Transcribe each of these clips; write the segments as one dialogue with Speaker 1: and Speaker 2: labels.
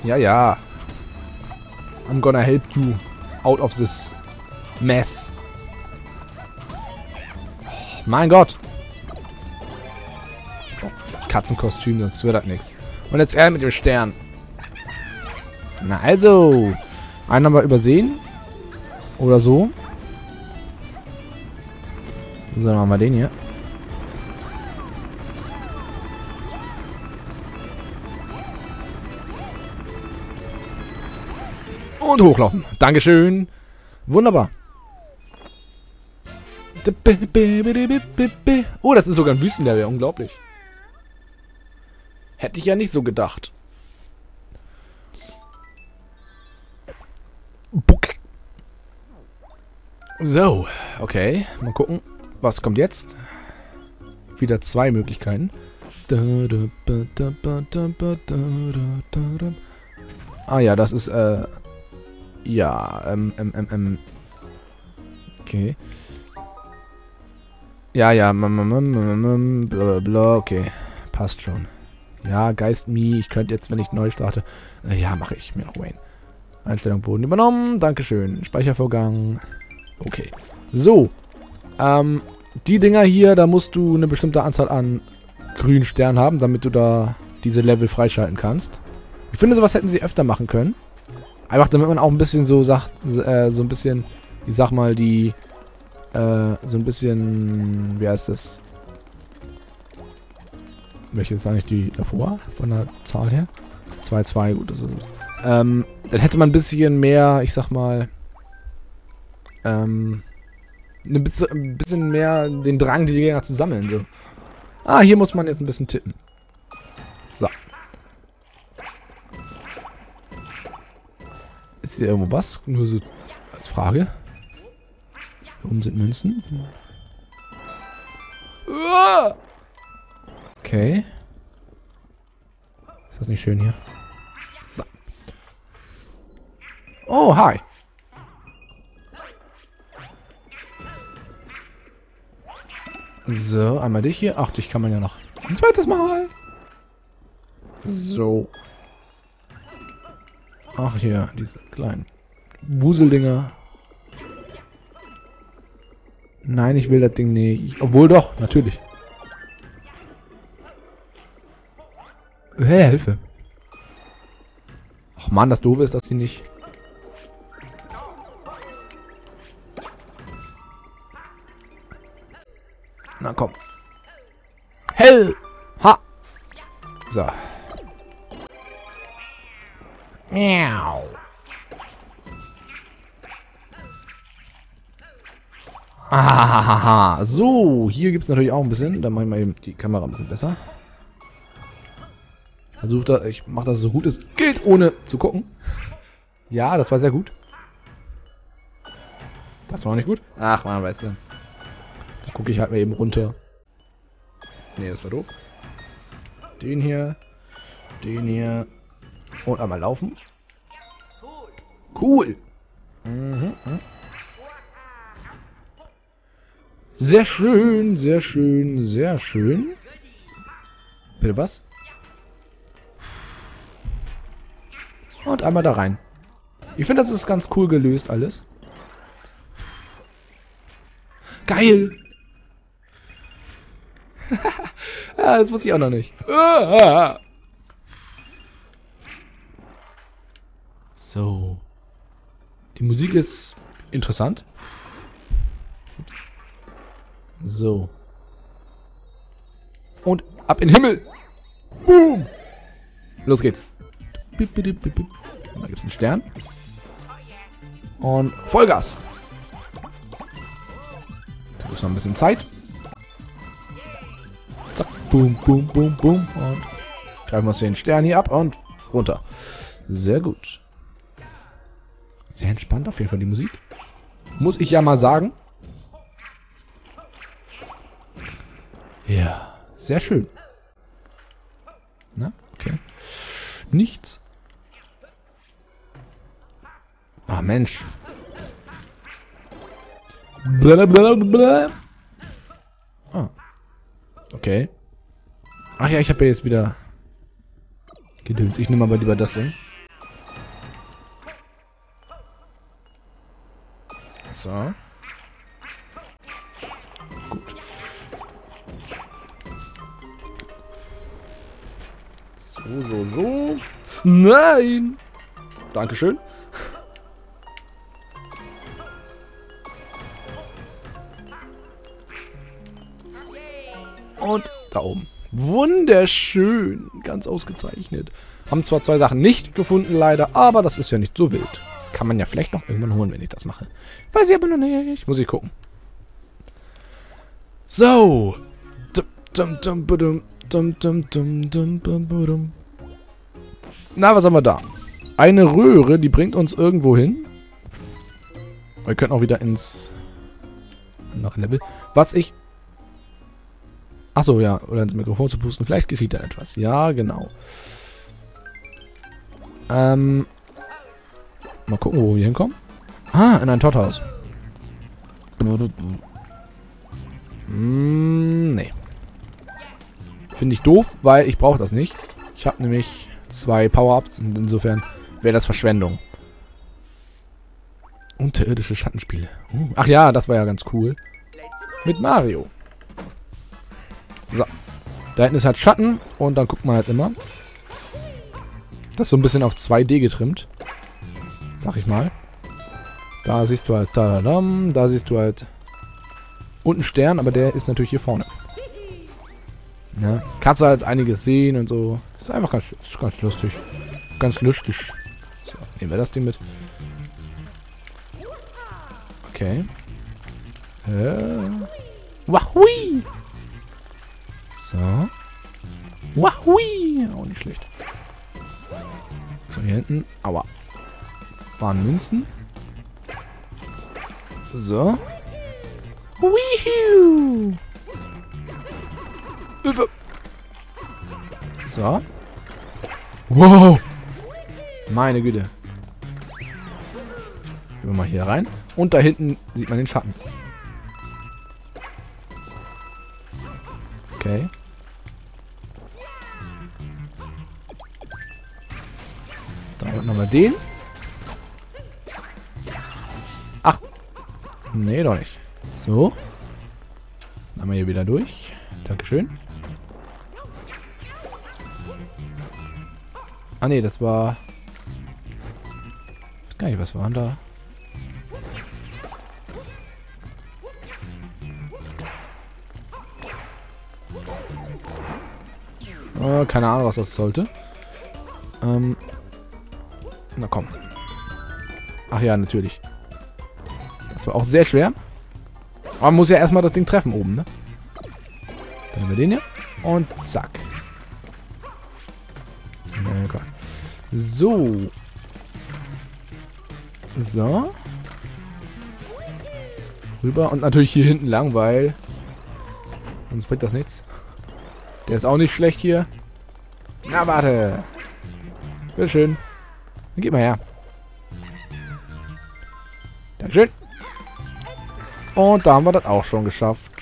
Speaker 1: Ja, ja. I'm gonna help you out of this mess. Oh, mein Gott. Katzenkostüm, sonst wird das nichts. Und jetzt er mit dem Stern. Na also. Einen haben wir übersehen. Oder so. So, dann machen wir den hier. Und hochlaufen. Dankeschön. Wunderbar. Oh, das ist sogar ein Wüstenlevel. Unglaublich. Hätte ich ja nicht so gedacht. So, okay. Mal gucken. Was kommt jetzt? Wieder 2 Möglichkeiten. Ah ja, das ist, ja, okay. Ja, ja, blablabla, okay. Passt schon. Ja, Geist Me, ich könnte jetzt, wenn ich neu starte. Ja, mache ich mir noch Wayne. Einstellung Boden übernommen, Dankeschön. Speichervorgang. Okay. So. Die Dinger hier, da musst du eine bestimmte Anzahl an grünen Sternen haben, damit du da diese Level freischalten kannst. Ich finde, sowas hätten sie öfter machen können. Einfach, damit man auch ein bisschen so sagt, so ein bisschen, ich sag mal, die, so ein bisschen, wie heißt das? Möchte jetzt eigentlich die davor, von der Zahl her? 2, gut, das ist. Dann hätte man ein bisschen mehr, ich sag mal, ein bisschen mehr den Drang, die Dinger zu sammeln. So. Ah, hier muss man jetzt ein bisschen tippen. So. Ist hier irgendwo was? Nur so als Frage. Hier oben sind Münzen. Okay. Ist das nicht schön hier? So. Oh, hi. So, einmal dich hier. Ach, dich kann man ja noch ein zweites Mal. So. Ach, hier, diese kleinen Wuseldinger. Nein, ich will das Ding nicht. Obwohl doch, natürlich. Hä, Hilfe. Ach man, das Doofe ist, dass sie nicht... Na komm. Hell! Ha! So. Miau. Ahahaha. So, hier gibt es natürlich auch ein bisschen. Dann mache ich mal eben die Kamera ein bisschen besser. Versucht das, ich mache das so gut es geht, ohne zu gucken. Ja, das war sehr gut. Das war auch nicht gut. Ach man, weißt du. Da gucke ich halt mal eben runter. Ne, das war doof. Den hier. Den hier. Und einmal laufen. Cool. Mhm. Sehr schön, sehr schön, sehr schön. Bitte was? Und einmal da rein. Ich finde, das ist ganz cool gelöst alles. Geil! Ja, das wusste ich auch noch nicht. So. Die Musik ist interessant. Ups. So. Und ab in den Himmel! Boom! Los geht's. Da gibt's einen Stern. Und Vollgas! Da ist noch ein bisschen Zeit. Zack, boom, boom, boom, boom. Und greifen wir uns den Stern hier ab und runter. Sehr gut. Sehr entspannt auf jeden Fall die Musik. Muss ich ja mal sagen. Ja, sehr schön. Na, okay. Nichts. Ah, Mensch. Blablabla. Ah. Okay. Ach ja, ich habe ja jetzt wieder Gedöns. Ich nehme aber lieber das Ding. So. Gut. So. Nein! Dankeschön. Und da oben. Wunderschön. Ganz ausgezeichnet. Haben zwar 2 Sachen nicht gefunden, leider, aber das ist ja nicht so wild. Kann man ja vielleicht noch irgendwann holen, wenn ich das mache. Weiß ich aber noch nicht. Muss ich gucken. So. Na, was haben wir da? Eine Röhre, die bringt uns irgendwo hin. Wir können auch wieder ins andere Level. Was ich... Achso, ja. Oder ins Mikrofon zu pusten. Vielleicht geschieht da etwas. Ja, genau. Mal gucken, wo wir hinkommen. Ah, in ein Totthaus. Nee. Finde ich doof, weil ich brauche das nicht. Ich habe nämlich 2 Power-Ups und insofern wäre das Verschwendung. Unterirdische Schattenspiele. Ach ja, das war ja ganz cool. Mit Mario. So. Da hinten ist halt Schatten und dann guckt man halt immer. Das ist so ein bisschen auf 2D getrimmt. Sag ich mal. Da siehst du halt tadadam, da siehst du halt unten Stern, aber der ist natürlich hier vorne. Ja, kannst halt einiges sehen und so. Ist einfach ganz lustig. Ganz lustig. So, nehmen wir das Ding mit. Okay. Wahui! So. Wahui! Auch nicht schlecht. So, hier hinten. Aua. Waren Münzen. So. Wihiu! Hilfe! So. Wow! Meine Güte. Gehen wir mal hier rein. Und da hinten sieht man den Schatten. Okay. Da unten haben wir den. Ach. Nee, doch nicht. So. Dann haben wir hier wieder durch. Dankeschön. Ah nee, das war... Ich weiß gar nicht, was war denn da? Keine Ahnung, was das sollte. Na komm. Ach ja, natürlich. Das war auch sehr schwer. Aber man muss ja erstmal das Ding treffen oben, ne? Dann haben wir den hier. Und zack. Okay. So. So. Rüber und natürlich hier hinten lang, weil... Sonst bringt das nichts. Der ist auch nicht schlecht hier. Na, warte. Bitte schön. Dann gib mal her. Dankeschön. Und da haben wir das auch schon geschafft.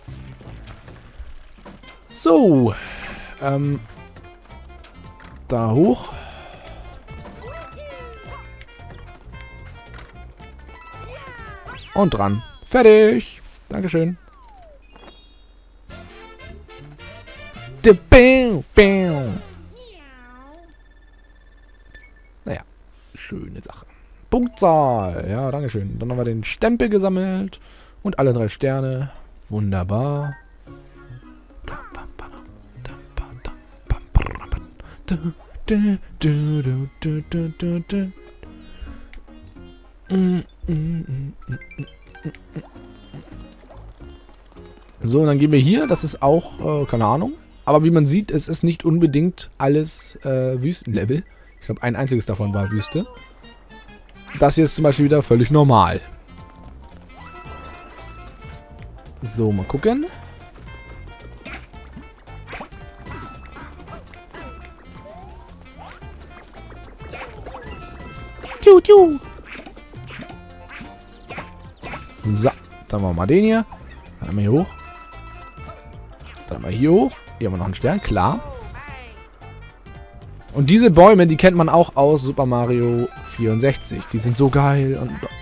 Speaker 1: So. Da hoch. Und dran. Fertig. Dankeschön. Naja, schöne Sache. Punktzahl. Ja, dankeschön. Dann haben wir den Stempel gesammelt. Und alle 3 Sterne. Wunderbar. So, und dann gehen wir hier. Das ist auch, keine Ahnung. Aber wie man sieht, es ist nicht unbedingt alles Wüstenlevel. Ich glaube, ein einziges davon war Wüste. Das hier ist zum Beispiel wieder völlig normal. So, mal gucken. So, dann machen wir mal den hier. Dann haben wir hier hoch. Dann haben wir hier hoch. Hier haben wir noch einen Stern, klar. Und diese Bäume, die kennt man auch aus Super Mario 64. Die sind so geil und